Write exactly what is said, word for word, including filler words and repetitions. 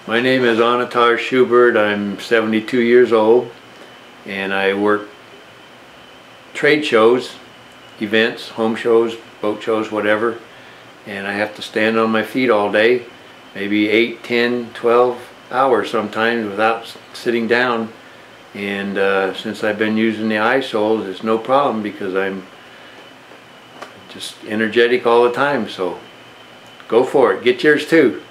My name is Anatar Schubert. I'm seventy-two years old and I work trade shows, events, home shows, boat shows, whatever, and I have to stand on my feet all day, maybe eight, ten, twelve hours sometimes without sitting down. And uh, since I've been using the I soles, it's no problem because I'm just energetic all the time. So go for it, get yours too.